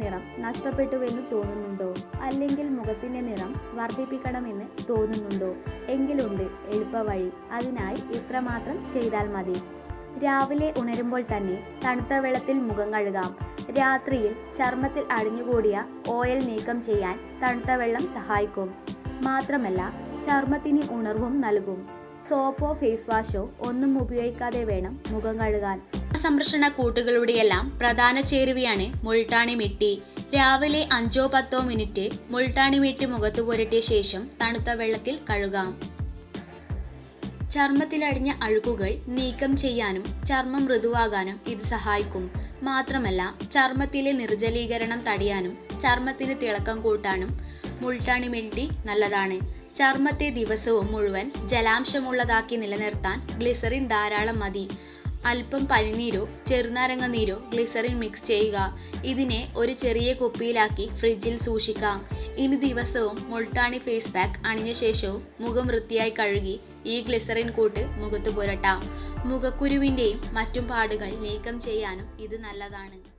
നിറം നഷ്ടപ്പെട്ടുവെന്ന് തോന്നുന്നുണ്ടോ? അല്ലെങ്കിൽ മുഖത്തിന്റെ നിറം വർദ്ധിപ്പിക്കണമെന്ന് തോന്നുന്നുണ്ടോ? എങ്കിലുണ്ട് എളുപ്പവഴി. അതിനായി ഇത്രമാത്രം ചെയ്താൽ മതി. രാവിലെ ഉണരുമ്പോൾ തന്നെ തണുത്ത വെള്ളത്തിൽ മുഖം കഴുകാം. രാത്രിയിൽ ചർമ്മത്തിൽ അടിഞ്ഞുകൂടിയ ഓയിൽ നീക്കം ചെയ്യാൻ തണുത്ത വെള്ളം സഹായിക്കും. മാത്രമല്ല ചർമ്മത്തിന് ഉണർവും നൽകും. സോപ്പോ ഫേസ് വാഷോ ഒന്നും ഉപയോഗിക്കാതെ വേണം മുഖം കഴുകാൻ. സംരക്ഷണ കൂട്ടുകളുടെയെല്ലാം പ്രധാന ചേരുവയാണ് മുൾട്ടാണി മിട്ടി. രാവിലെ 5-10 മിനിറ്റ് മുൾട്ടാണി മിട്ടി മുഖത്ത് പുരട്ടിയ ശേഷം തണുത്ത വെള്ളത്തിൽ കഴുകാം. ചർമ്മത്തിലടിഞ്ഞ അഴുക്കുകൾ നീക്കം ചെയ്യാനും ചർമ്മം മൃദുവാകാനും ഇത് സഹായിക്കും. മാത്രമല്ല ചർമ്മത്തിലെ നിർജ്ജലീകരണം തടയാനും ചർമ്മത്തിന് തിളക്കം കൂട്ടാനും മുൾട്ടാണി മിട്ടി നല്ലതാണ്. ചർമ്മത്തെ ദിവസവും മുഴുവൻ ജലാംശമുള്ളതാക്കി നിലനിർത്താൻ ഗ്ലിസറിൻ ധാരാളം മതി. അല്പം പനിനീരോ ചെറുനാരങ്ങ നീരോ ഗ്ലിസറിൻ മിക്സ് ചെയ്യുക. ഇതിനെ ഒരു ചെറിയ കുപ്പിയിലാക്കി ഫ്രിഡ്ജിൽ സൂക്ഷിക്കാം. ഇനി ദിവസവും മുൾട്ടാണി ഫേസ് പാക്ക് അണിഞ്ഞ ശേഷവും മുഖം വൃത്തിയായി കഴുകി ഈ ഗ്ലിസറിൻ കൂട്ട് മുഖത്ത് പുരട്ടാം. മുഖക്കുരുവിൻ്റെയും മറ്റും പാടുകൾ നീക്കം ചെയ്യാനും ഇത് നല്ലതാണ്.